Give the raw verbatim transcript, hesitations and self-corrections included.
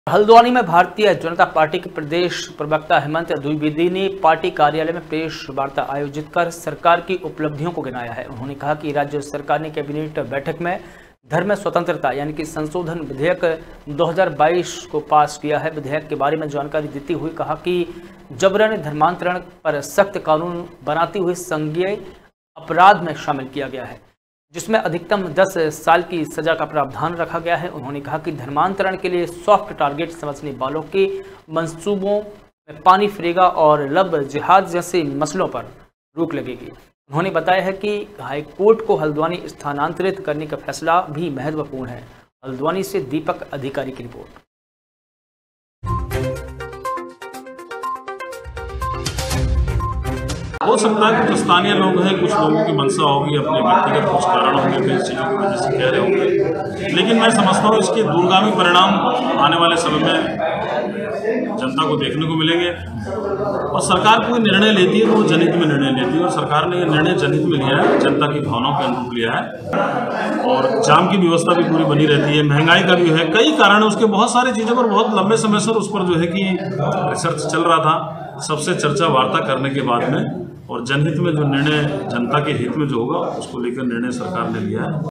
हल्द्वानी में भारतीय जनता पार्टी के प्रदेश प्रवक्ता हेमंत द्विवेदी ने पार्टी कार्यालय में प्रेस वार्ता आयोजित कर सरकार की उपलब्धियों को गिनाया है। उन्होंने कहा कि राज्य सरकार ने कैबिनेट बैठक में धर्म स्वतंत्रता यानी कि संशोधन विधेयक दो हज़ार बाईस को पास किया है। विधेयक के बारे में जानकारी देते हुए कहा कि जबरन धर्मांतरण पर सख्त कानून बनाते हुए संज्ञेय अपराध में शामिल किया गया है, जिसमें अधिकतम दस साल की सजा का प्रावधान रखा गया है। उन्होंने कहा कि धर्मांतरण के लिए सॉफ्ट टारगेट समझने वालों के मंसूबों में पानी फिरेगा और लव जिहाद जैसे मसलों पर रोक लगेगी। उन्होंने बताया है कि हाईकोर्ट को हल्द्वानी स्थानांतरित करने का फैसला भी महत्वपूर्ण है। हल्द्वानी से दीपक अधिकारी की रिपोर्ट। हो सकता है कि स्थानीय लोग हैं, कुछ लोगों की मंशा होगी, अपने व्यक्तिगत कुछ कारण होंगे, कई चीज़ों की वजह से कह रहे होंगे, लेकिन मैं समझता हूँ इसके दूरगामी परिणाम आने वाले समय में जनता को देखने को मिलेंगे। और सरकार कोई निर्णय लेती है तो वो जनहित में निर्णय लेती है, और सरकार ने ये निर्णय जनहित में लिया है, जनता की भावनाओं के अनुरूप लिया है। और जाम की व्यवस्था भी पूरी बनी रहती है, महंगाई का भी है, कई कारण है उसके, बहुत सारी चीज़ों पर बहुत लंबे समय से उस पर जो है कि रिसर्च चल रहा था। सबसे चर्चा वार्ता करने के बाद में और जनहित में जो निर्णय, जनता के हित में जो होगा, उसको लेकर निर्णय सरकार ने लिया है।